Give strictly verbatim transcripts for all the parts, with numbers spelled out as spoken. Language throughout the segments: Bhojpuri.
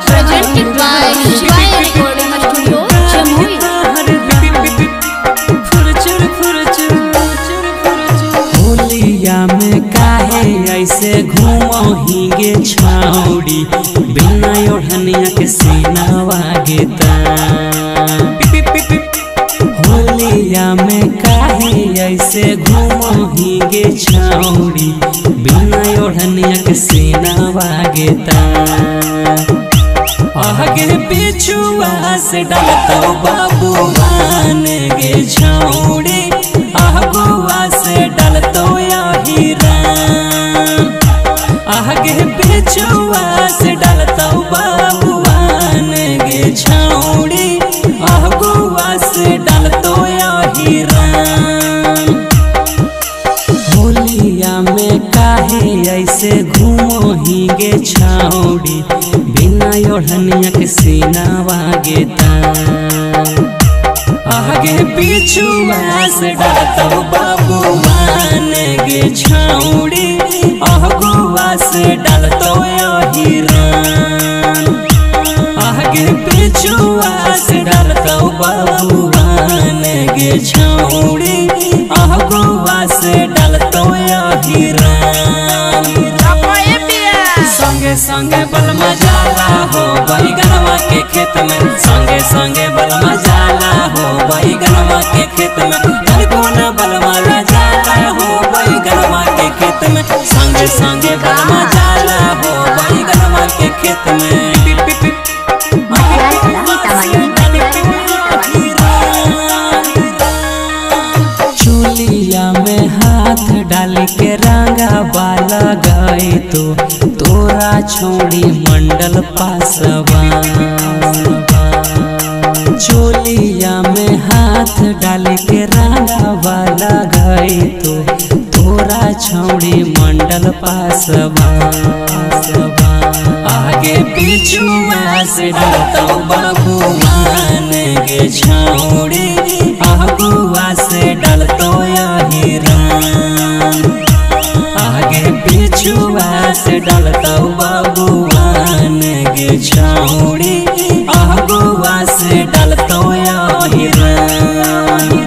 presented by Shivaya Recording Studio, Jamui। होलिया में काहे ऐसे घूमो हिंगे छाउड़ी बिना ओढ़निया के सीनावा गेता। होलिया में काहे ऐसे घूमो हिंगे छाउड़ी बिना ओढ़निया के सीनावा गेता। आगे पिछुआ से डालता बाबू मान गे छाउड़ी आगुआ से डालतो या हीरान। आगे पिछुआ से डालतो बाबूआन गे छाउड़ी आगुआ से डालतो या हीरान। होलिया में काहे ऐसे घूमो हिंगे छाउड़ी बिना ओढ़निया के सीनावा गेता। आगे पिछुआ से डालता बाबू मान गे छाउड़ी आगुआ से डालतो हीरान। आगे पिछुआ से डालता बाबू मान गे छाउड़ी आगुआ से डालतो हीरान। संगे संगे बल मजाला हो बैगनवा के खेत में, संगे संगे बल मजाला हो बैगनवा के खेत में। कोना बलवा जाला हो बैगनवा के खेत में, संगे संगे बल मजाला हो बैगनवा के खेत में। चूलिया में हाथ डाल के रंगा बाला गए तो तोरा छोड़ी मंडल पासवा। चोलिया में हाथ डाल के रंगा वाला गए तो तोरा छोड़ी मंडल पासवा। आगे पिछुआ से डालता बाबू मान गे छाउड़ी आगुआ से डालतो हीरान। आगे पिछुआ से डालता बाबू मान गे छाउड़ी आगुआ से डालतो हीरान।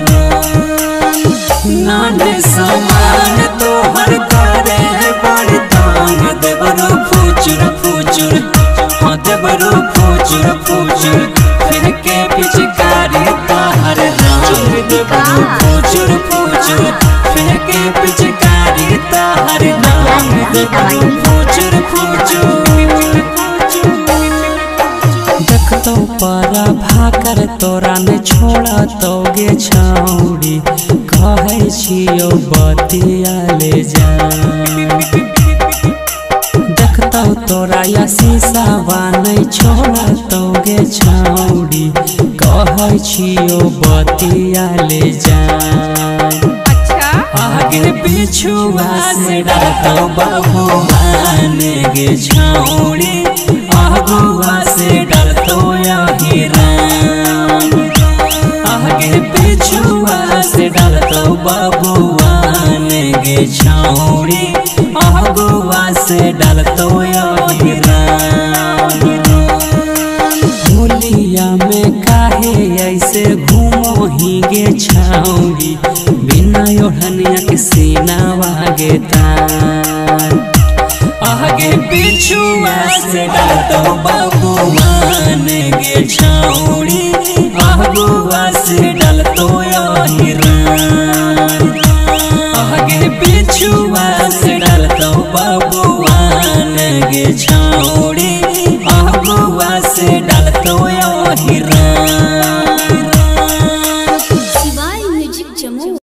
नाने समान तो हर करे बड़ तांग देवरो फुचुर फुचुर, हाँ देवरो फुचुर फुचुर फिर के पिचकारी ताहर रंग देवरो फुचुर फुचुर फिर के पिचकारी ताहर रंग देवरो फुचुर फुचुर। देखतो पारा भाकर तोरा ने छोड़ा तो गे छाउड़ी कहे छियो बतिया ले जा। देखतो तोरा या शीशावा नहीं छोड़ा तो गे छाउड़ी कहे छियो बतिया ले जा। आगे पिछुआ से डालता बाबू मान गे छाउड़ी आगुआ से डालतो हीरान। आगे पिछुआ से डालता बाबू मान गे छाउड़ी आगुआ से डालतो हीरान। होलिया में काहे ऐसे घूमो हिंगे छाउड़ी बिना ओढ़निया के सीनावा गेता। आगे पिछुआ से डालता बाबू मान गे छाउड़ी आगुआ से डालतो हीरान। आगे पिछुआ से डालता बाबू मान गे छाउड़ी आगुआ से डालतो हीरान।